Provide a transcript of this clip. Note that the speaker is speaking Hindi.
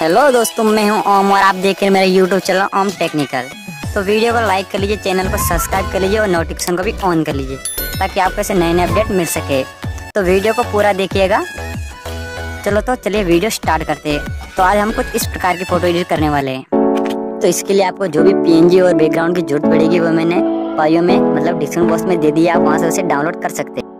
हेलो दोस्तों, मैं हूं ओम और आप देख रहे हैं मेरा यूट्यूब चैनल ओम टेक्निकल। तो वीडियो को लाइक कर लीजिए, चैनल को सब्सक्राइब कर लीजिए और नोटिफिकेशन को भी ऑन कर लीजिए ताकि आपको ऐसे नए नए अपडेट मिल सके। तो वीडियो को पूरा देखिएगा। चलो तो चलिए वीडियो स्टार्ट करते हैं। तो आज हम कुछ इस प्रकार की फ़ोटो एडिट करने वाले हैं। तो इसके लिए आपको जो भी PNG और बैकग्राउंड की जरूरत पड़ेगी वो मैंने बायो में मतलब डिस्क्रिप्शन बॉक्स में दे दिया, आप वहाँ से उसे डाउनलोड कर सकते हैं।